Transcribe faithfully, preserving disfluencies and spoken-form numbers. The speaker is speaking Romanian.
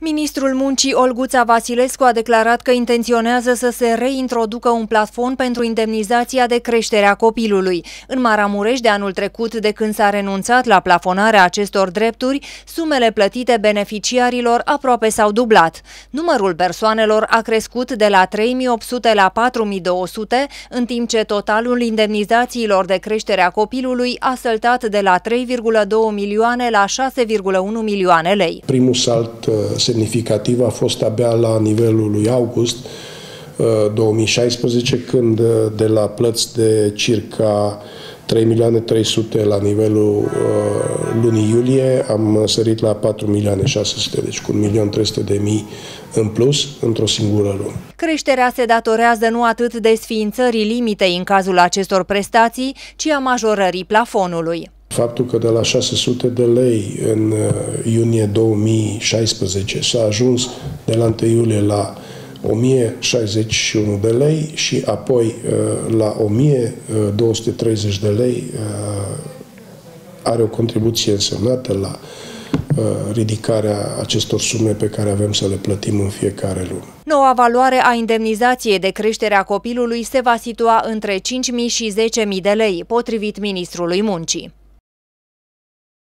Ministrul Muncii Olguța Vasilescu a declarat că intenționează să se reintroducă un plafon pentru indemnizația de creștere a copilului. În Maramureș, de anul trecut, de când s-a renunțat la plafonarea acestor drepturi, sumele plătite beneficiarilor aproape s-au dublat. Numărul persoanelor a crescut de la trei mii opt sute la patru mii două sute, în timp ce totalul indemnizațiilor de creștere a copilului a săltat de la trei virgulă doi milioane la șase virgulă unu milioane lei. Primul salt semnificativ a fost abia la nivelul lui august două mii șaisprezece, când de la plăți de circa trei milioane trei sute la nivelul uh, lunii iulie am sărit la patru milioane șase sute, deci cu un milion trei sute de mii în plus într-o singură lună. Creșterea se datorează nu atât desființării limitei în cazul acestor prestații, ci a majorării plafonului. Faptul că de la șase sute de lei în iunie două mii șaisprezece s-a ajuns de la întâi iulie la o mie șaizeci și unu de lei și apoi la o mie două sute treizeci de lei, are o contribuție însemnată la ridicarea acestor sume pe care avem să le plătim în fiecare lună. Noua valoare a indemnizației de creștere a copilului se va situa între cinci mii și zece mii de lei, potrivit Ministrului Muncii.